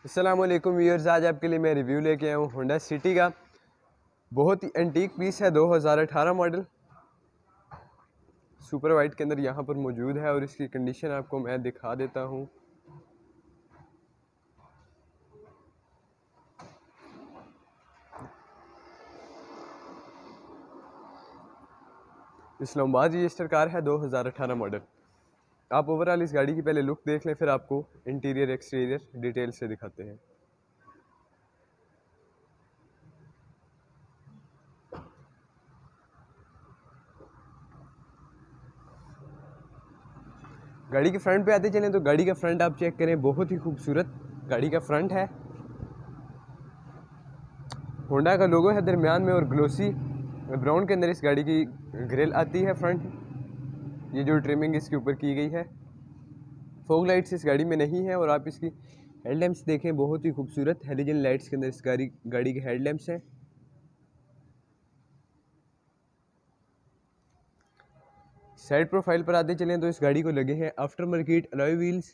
अस्सलाम वालेकुम व्यूअर्स, आज आपके लिए मैं रिव्यू लेके आया हूँ होंडा सिटी का। बहुत ही एंटीक पीस है, 2018 मॉडल सुपर वाइट के अंदर यहाँ पर मौजूद है और इसकी कंडीशन आपको मैं दिखा देता हूँ। इस्लामाबाद रजिस्टर कार है, 2018 मॉडल। आप ओवरऑल इस गाड़ी की पहले लुक देख लें, फिर आपको इंटीरियर एक्सटीरियर डिटेल से दिखाते हैं। गाड़ी के फ्रंट पे आते चलें तो गाड़ी का फ्रंट आप चेक करें, बहुत ही खूबसूरत गाड़ी का फ्रंट है। होंडा का लोगो है दरमियान में और ग्लोसी ब्राउन के अंदर इस गाड़ी की ग्रिल आती है फ्रंट। ये जो ट्रिमिंग इसके ऊपर की गई है, फॉग लाइट्स इस गाड़ी में नहीं है। और आप इसकी हेडलैम्प्स देखें, बहुत ही खूबसूरत हेलोजन लाइट्स के अंदर इस गाड़ी के हेडलैम्प्स हैं। साइड प्रोफाइल पर आते चलें तो इस गाड़ी को लगे हैं after market alloy wheels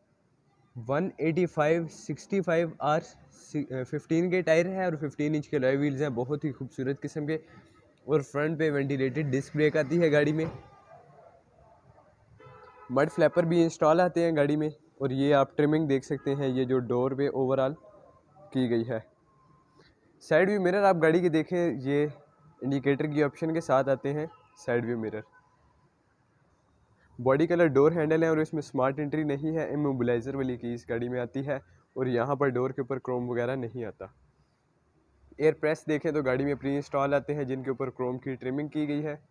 185/65R 15 के टायर है और 15 इंच के अलॉय व्हील्स हैं, बहुत ही खूबसूरत किस्म के। और फ्रंट पे वेंटिलेटेड डिस्क ब्रेक आती है गाड़ी में। मड फ्लैपर भी इंस्टॉल आते हैं गाड़ी में। और ये आप ट्रिमिंग देख सकते हैं, ये जो डोर पे ओवरऑल की गई है। साइड व्यू मिरर आप गाड़ी के देखें, ये इंडिकेटर की ऑप्शन के साथ आते हैं side view mirror. Body colour door handle है और इसमें स्मार्ट एंट्री नहीं है, इमोबिलाइजर वाली की इस गाड़ी में आती है। और यहाँ पर डोर के ऊपर क्रोम वगैरह नहीं आता। एयर प्रेस देखें तो गाड़ी में प्री इंस्टॉल आते हैं जिनके ऊपर क्रोम की ट्रिमिंग की गई है।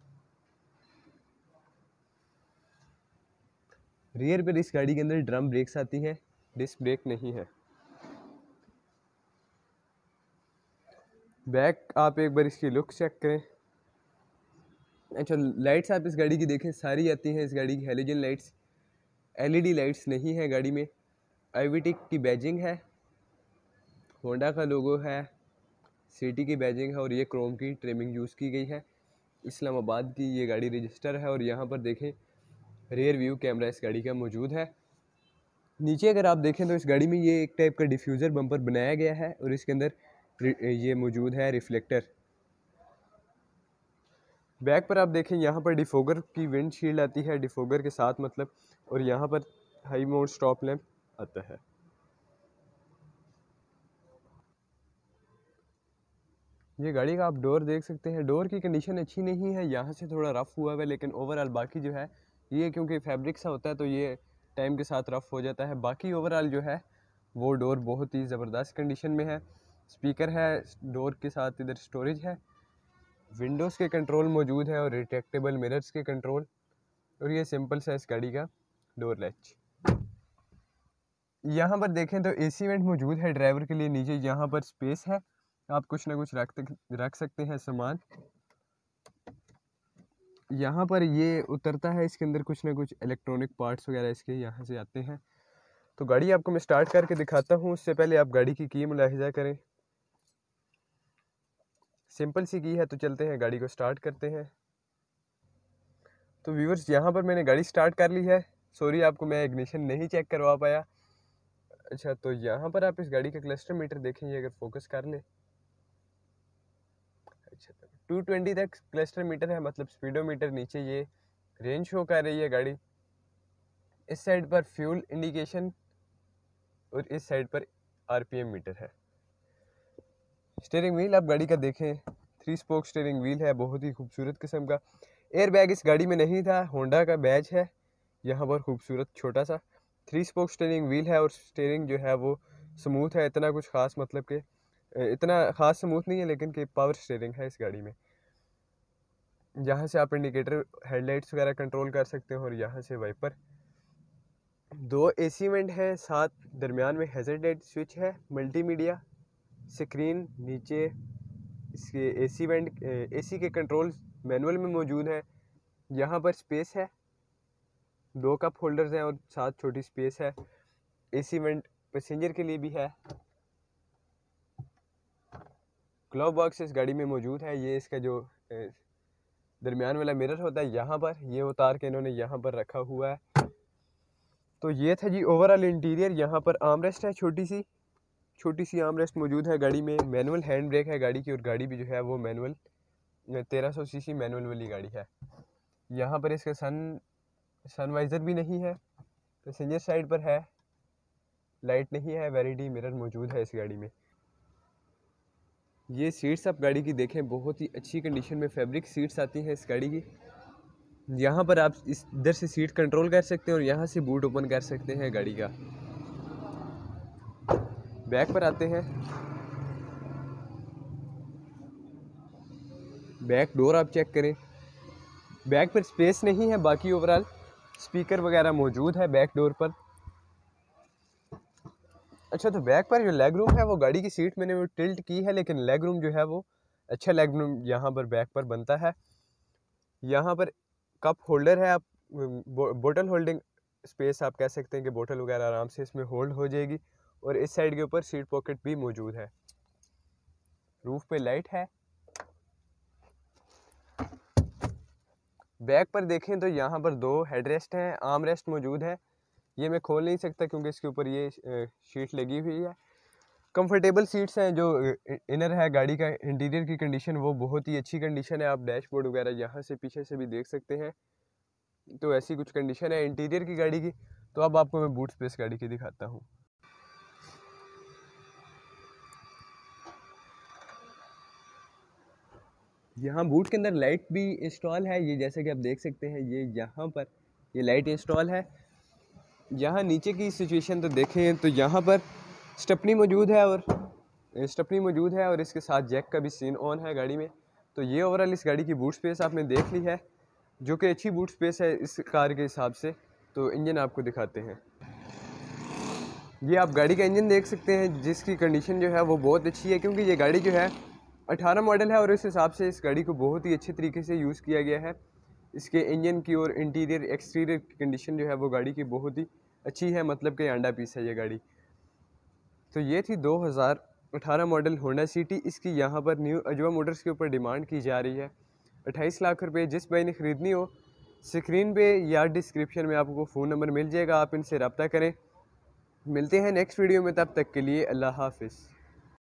रियर पर इस गाड़ी के अंदर ड्रम ब्रेक्स आती हैं, डिस्क ब्रेक नहीं है। बैक आप एक बार इसकी लुक चेक करें। अच्छा, लाइट्स आप इस गाड़ी की देखें, सारी आती हैं इस गाड़ी की हेलोजन लाइट्स, एलईडी लाइट्स नहीं है गाड़ी में। आईवीटेक की बैजिंग है, होंडा का लोगो है, सिटी की बैजिंग है और ये क्रोम की ट्रिमिंग यूज़ की गई है। इस्लामाबाद की ये गाड़ी रजिस्टर है। और यहाँ पर देखें रियर व्यू कैमरा इस गाड़ी का मौजूद है। नीचे अगर आप देखें तो इस गाड़ी में ये एक टाइप का डिफ्यूज़र बम्पर बनाया गया है और इसके अंदर ये मौजूद है रिफ्लेक्टर। बैक पर आप देखें, यहाँ पर डिफोगर की विंडशील्ड आती है, डिफोगर के साथ मतलब। और यहाँ पर हाई मोड स्टॉप लैंप आता है। ये गाड़ी का आप डोर देख सकते हैं, डोर की कंडीशन अच्छी नहीं है, यहाँ से थोड़ा रफ़ हुआ है, लेकिन ओवरऑल बाकी जो है ये क्योंकि फैब्रिक सा होता है तो ये टाइम के साथ रफ़ हो जाता है। बाकी ओवरऑल जो है वो डोर बहुत ही ज़बरदस्त कंडीशन में है। स्पीकर है डोर के साथ, इधर स्टोरेज है, विंडोज़ के कंट्रोल मौजूद है और रिट्रैक्टेबल मिरर्स के कंट्रोल। और ये सिंपल सा इस गाड़ी का डोर लैच। यहाँ पर देखें तो एसी वेंट मौजूद है ड्राइवर के लिए। नीचे यहाँ पर स्पेस है, आप कुछ ना कुछ रख सकते हैं सामान। यहाँ पर ये उतरता है, इसके अंदर कुछ ना कुछ इलेक्ट्रॉनिक पार्ट्स वगैरह इसके यहाँ से आते हैं। तो गाड़ी आपको मैं स्टार्ट करके दिखाता हूँ, उससे पहले आप गाड़ी की मुलाहिजा करें। सिंपल सी की है, तो चलते हैं गाड़ी को स्टार्ट करते हैं। तो व्यूअर्स, यहाँ पर मैंने गाड़ी स्टार्ट कर ली है। सॉरी, आपको मैं इग्निशन नहीं चेक करवा पाया। अच्छा, तो यहाँ पर आप इस गाड़ी का क्लस्टर मीटर देखेंगे, अगर फोकस कर ले। अच्छा, 220 तक क्लस्टर मीटर है, मतलब स्पीडोमीटर। नीचे ये रेंज शो कर रही है गाड़ी। इस साइड पर फ्यूल इंडिकेशन और इस साइड पर आरपीएम मीटर है। स्टीयरिंग व्हील आप गाड़ी का देखें, 3 स्पोक स्टीयरिंग व्हील है, बहुत ही खूबसूरत किस्म का। एयर बैग इस गाड़ी में नहीं था, होंडा का बैज है यहाँ पर, खूबसूरत छोटा सा 3 स्पोक स्टीयरिंग व्हील है। और स्टीयरिंग जो है वो स्मूथ है, इतना कुछ खास मतलब कि इतना ख़ास स्मूथ नहीं है, लेकिन कि पावर स्टीयरिंग है इस गाड़ी में। यहाँ से आप इंडिकेटर हेडलाइट्स वगैरह कंट्रोल कर सकते हो और यहाँ से वाइपर। 2 एसी वेंट है, साथ दरमियान में हैज़र्ड स्विच है, मल्टीमीडिया स्क्रीन। नीचे इसके एसी वेंट एसी के कंट्रोल मैनुअल में मौजूद है। यहाँ पर स्पेस है, 2 कप होल्डर्स हैं और साथ छोटी स्पेस है। एसी वेंट पैसेंजर के लिए भी है। ग्लव बॉक्स इस गाड़ी में मौजूद है। ये इसका जो दरमियान वाला मिरर होता है, यहाँ पर ये उतार के इन्होंने यहाँ पर रखा हुआ है। तो ये था जी ओवरऑल इंटीरियर। यहाँ पर आर्मरेस्ट है छोटी सी, छोटी सी आर्म रेस्ट मौजूद है गाड़ी में। मैनुअल हैंड ब्रेक है गाड़ी की, और गाड़ी भी जो है वो मैनुअल 1300 सीसी मैनुअल वाली गाड़ी है। यहाँ पर इसका सनवाइज़र भी नहीं है, पैसेंजर साइड पर है, लाइट नहीं है, वैनिटी मिरर मौजूद है इस गाड़ी में। ये सीट्स आप गाड़ी की देखें, बहुत ही अच्छी कंडीशन में फैब्रिक सीट्स आती हैं इस गाड़ी की। यहाँ पर आप इस इधर से सीट कंट्रोल कर सकते हैं और यहाँ से बूट ओपन कर सकते हैं गाड़ी का। बैक पर आते हैं, बैक डोर आप चेक करें, बैक पर स्पेस नहीं है, बाकी ओवरऑल स्पीकर वगैरह मौजूद है बैक डोर पर। अच्छा, तो बैक पर जो लेग रूम है वो गाड़ी की सीट मैंने वो टिल्ट की है, लेकिन लेग रूम जो है वो अच्छा लेग रूम यहाँ पर बैक पर बनता है। यहाँ पर कप होल्डर है, आप बोतल होल्डिंग स्पेस आप कह सकते हैं कि बोतल वगैरह आराम से इसमें होल्ड हो जाएगी। और इस साइड के ऊपर सीट पॉकेट भी मौजूद है। रूफ पे लाइट है। बैक पर देखें तो यहाँ पर 2 हेडरेस्ट हैं, आर्म रेस्ट मौजूद है। ये मैं खोल नहीं सकता क्योंकि इसके ऊपर ये शीट लगी हुई है। कंफर्टेबल सीट्स हैं। जो इनर है गाड़ी का, इंटीरियर की कंडीशन वो बहुत ही अच्छी कंडीशन है। आप डैशबोर्ड वगैरह यहाँ से पीछे से भी देख सकते हैं। तो ऐसी कुछ कंडीशन है इंटीरियर की गाड़ी की। तो अब आपको मैं बूट स्पेस गाड़ी की दिखाता हूँ। यहाँ बूट के अंदर लाइट भी इंस्टॉल है, ये जैसे कि आप देख सकते हैं, ये यहाँ पर ये लाइट इंस्टॉल है। यहाँ नीचे की सिचुएशन तो देखें तो यहाँ पर स्टेपनी मौजूद है, और इसके साथ जैक का भी सीन ऑन है गाड़ी में। तो ये ओवरऑल इस गाड़ी की बूट स्पेस आपने देख ली है, जो कि अच्छी बूट स्पेस है इस कार के हिसाब से। तो इंजन आपको दिखाते हैं। ये आप गाड़ी का इंजन देख सकते हैं, जिसकी कंडीशन जो है वो बहुत अच्छी है, क्योंकि ये गाड़ी जो है 18 मॉडल है, और इस हिसाब से इस गाड़ी को बहुत ही अच्छे तरीके से यूज़ किया गया है। इसके इंजन की और इंटीरियर एक्सटीरियर की कंडीशन जो है वो गाड़ी की बहुत ही अच्छी है, मतलब कि अंडा पीस है ये गाड़ी। तो ये थी 2018 मॉडल होंडा सिटी। इसकी यहाँ पर न्यू अजवा मोटर्स के ऊपर डिमांड की जा रही है 28 लाख रुपए। जिस भाई ने ख़रीदनी हो, स्क्रीन पे या डिस्क्रिप्शन में आपको फ़ोन नंबर मिल जाएगा, आप इनसे रब्ता करें। मिलते हैं नेक्स्ट वीडियो में, तब तक के लिए अल्लाह हाफिज़।